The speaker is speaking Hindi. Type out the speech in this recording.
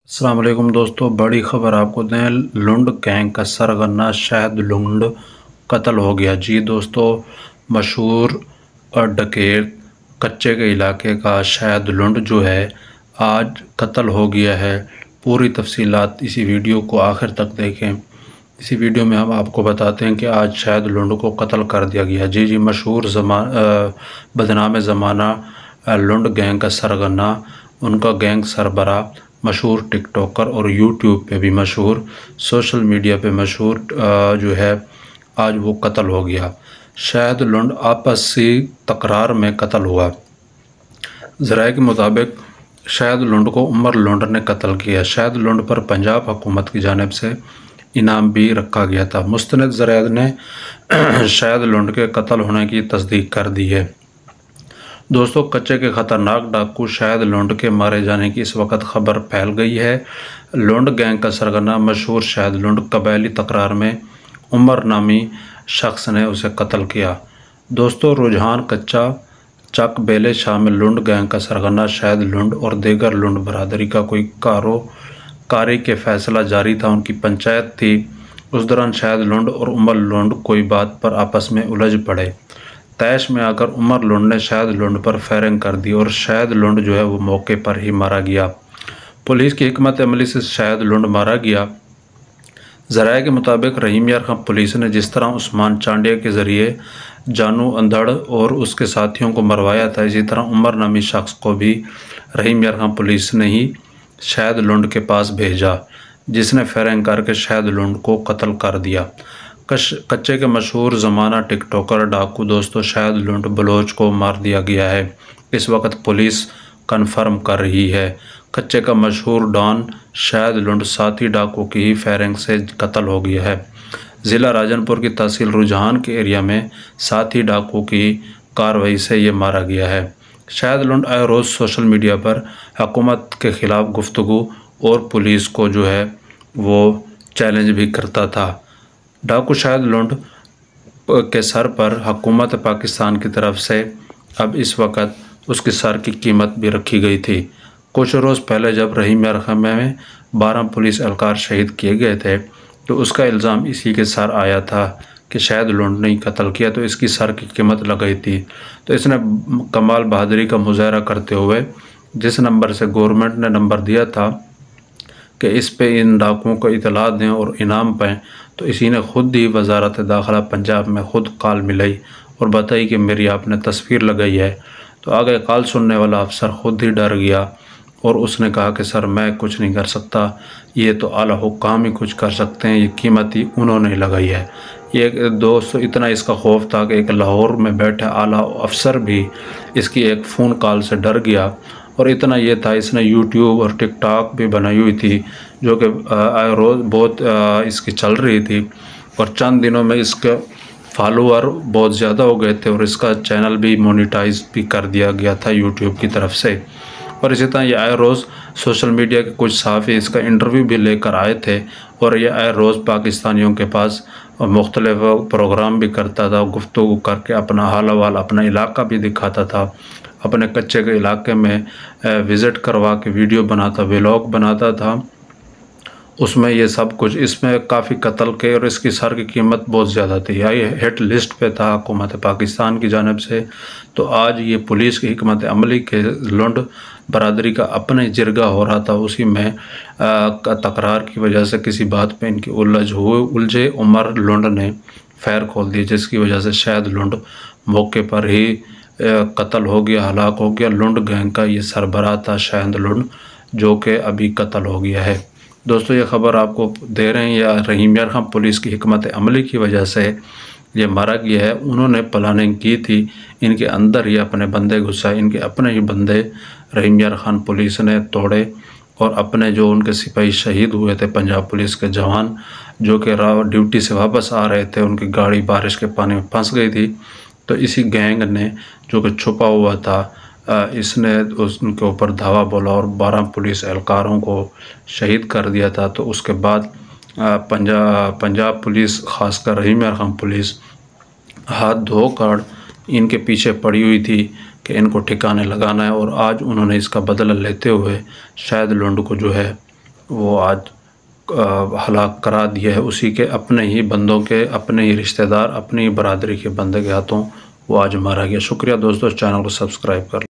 अस्सलाम वालेकुम दोस्तों, बड़ी खबर आपको दें। लुंड गैंग का सरगना शाहिद लुंड कत्ल हो गया। जी दोस्तों, मशहूर और डकैत कच्चे के इलाके का शाहिद लुंड जो है आज कत्ल हो गया है। पूरी तफसीलात इसी वीडियो को आखिर तक देखें। इसी वीडियो में हम आपको बताते हैं कि आज शाहिद लुंड को कत्ल कर दिया गया। जी, मशहूर बदनाम ज़माना लुंड गैंग का सरगना, उनका गैंग सरबरा, मशहूर टिकटॉकर और यूट्यूब पे भी मशहूर, सोशल मीडिया पे मशहूर जो है आज वो कत्ल हो गया। शाहिद लुंड आपसी तकरार में कत्ल हुआ। ज़राए के मुताबिक शाहिद लुंड को उमर लुंड ने कत्ल किया। शाहिद लुंड पर पंजाब हुकूमत की जानिब से इनाम भी रखा गया था। मुस्तनद ज़राए ने शाहिद लुंड के कत्ल होने की तस्दीक कर दी है। दोस्तों, कच्चे के ख़तरनाक डाकू शाहिद लुंड के मारे जाने की इस वक्त खबर फैल गई है। लुंड गैंग का सरगना मशहूर शाहिद लुंड कबायली तकरार में उमर नामी शख्स ने उसे कत्ल किया। दोस्तों, रुझान कच्चा चक बेले शामिल लुंड गैंग का सरगना शाहिद लुंड और दीगर लुंड बरादरी का कोई कारोकारी के फैसला जारी था। उनकी पंचायत थी। उस दौरान शाहिद लुंड और उमर लुंड कोई बात पर आपस में उलझ पड़े। तैश में आकर उमर लुंड ने शाहिद लुंड पर फायरिंग कर दी और शाहिद लुंड जो है वो मौके पर ही मारा गया। पुलिस की हिकमत अमली से शाहिद लुंड मारा गया। ज़राए के मुताबिक रहीम यार खां पुलिस ने जिस तरह उस्मान चांडिया के ज़रिए जानू अंधड़ और उसके साथियों को मरवाया था, इसी तरह उमर नामी शख्स को भी रहीम यार खां पुलिस ने ही शाहिद लुंड के पास भेजा, जिसने फायरिंग करके शाहिद लुंड को कत्ल कर दिया। कच्चे के मशहूर ज़माना टिकटॉकर डाकू दोस्तों शाहिद लुंड बलोच को मार दिया गया है। इस वक्त पुलिस कन्फर्म कर रही है। कच्चे का मशहूर डॉन शाहिद लुंड साथी डाकू की ही फायरिंग से कत्ल हो गया है। ज़िला राजनपुर की तहसील रुझान के एरिया में साथी डाकू की कार्रवाई से ये मारा गया है। शाहिद लुंड आए रोज़ सोशल मीडिया पर हुकूमत के ख़िलाफ़ गुफ्तगू और पुलिस को जो है वो चैलेंज भी करता था। डाकू शाहिद लुंड के सर पर हुकूमत पाकिस्तान की तरफ से अब इस वक्त उसके सर की कीमत भी रखी गई थी। कुछ रोज़ पहले जब रहीम यार खां में 12 पुलिस एहलकार शहीद किए गए थे, तो उसका इल्ज़ाम इसी के सर आया था कि शाहिद लुंड ने कत्ल किया, तो इसकी सर की कीमत लगाई थी। तो इसने कमाल बहादुरी का मुजाहरा करते हुए जिस नंबर से गवर्नमेंट ने नंबर दिया था कि इस पे इन डाकुओं को इतला दें और इनाम पाएँ, तो इसी ने ख़ुद ही वजारत दाखिला पंजाब में ख़ुद कॉल मिलाई और बताई कि मेरी आपने तस्वीर लगाई है। तो आगे कॉल सुनने वाला अफसर ख़ुद ही डर गया और उसने कहा कि सर मैं कुछ नहीं कर सकता, ये तो आला हुक्काम ही कुछ कर सकते हैं, ये कीमत ही उन्होंने लगाई है। ये दोस्तों इतना इसका खौफ था कि एक लाहौर में बैठे आला अफसर भी इसकी एक फ़ोन कॉल से डर गया। और इतना ये था, इसने यूट्यूब और टिकटॉक भी बनाई हुई थी जो कि रोज़ बहुत इसकी चल रही थी और चंद दिनों में इसके फॉलोअर बहुत ज़्यादा हो गए थे और इसका चैनल भी मोनेटाइज भी कर दिया गया था यूट्यूब की तरफ से। और इसी तरह ये आए रोज़ सोशल मीडिया के कुछ सहाफ़ी इसका इंटरव्यू भी लेकर आए थे और ये आए रोज़ पाकिस्तानियों के पास मुख्तलिफ प्रोग्राम भी करता था, गुफ्तगू करके अपना हाल अहवाल अपना इलाका भी दिखाता था, अपने कच्चे के इलाके में विज़िट करवा के वीडियो बनाता, व्लॉग बनाता था। उसमें ये सब कुछ, इसमें काफ़ी कत्ल के और इसकी सर की कीमत बहुत ज़्यादा थी। ये हिट लिस्ट पे था हुकूमत पाकिस्तान की जानिब से। तो आज ये पुलिस की हिकमत अमली के लुंड बरादरी का अपने जिरगा हो रहा था, उसी में तकरार की वजह से किसी बात पे इनकी उलझे उमर लुंड ने फायर खोल दिए, जिसकी वजह से शाहिद लुंड मौके पर ही कत्ल हो गया, हलाक हो गया। लुंड गैंग का ये सरबराह था शाहिद लुंड, जो कि अभी कत्ल हो गया है। दोस्तों, ये ख़बर आपको दे रहे हैं, या रहीम यार खां पुलिस की हिकमत अमली की वजह से ये मारा गया है। उन्होंने प्लानिंग की थी, इनके अंदर ही अपने बंदे घुसाए, इनके अपने ही बंदे रहीम यार खां पुलिस ने तोड़े और अपने जो उनके सिपाही शहीद हुए थे पंजाब पुलिस के जवान, जो कि ड्यूटी से वापस आ रहे थे, उनकी गाड़ी बारिश के पानी में फंस गई थी। तो इसी गैंग ने जो कि छुपा हुआ था, इसने उनके ऊपर धावा बोला और 12 पुलिस एहलकारों को शहीद कर दिया था। तो उसके बाद पंजाब पुलिस, ख़ासकर रहीम यार खां पुलिस हाथ धोकर इनके पीछे पड़ी हुई थी कि इनको ठिकाने लगाना है, और आज उन्होंने इसका बदला लेते हुए शाहिद लुंड को जो है वो आज हलाक करा दिया है। उसी के अपने ही बंदों के, अपने ही रिश्तेदार, अपनी बरादरी के बंदे के हाथों वो आज मारा गया। शुक्रिया दोस्तों, इस चैनल को सब्सक्राइब कर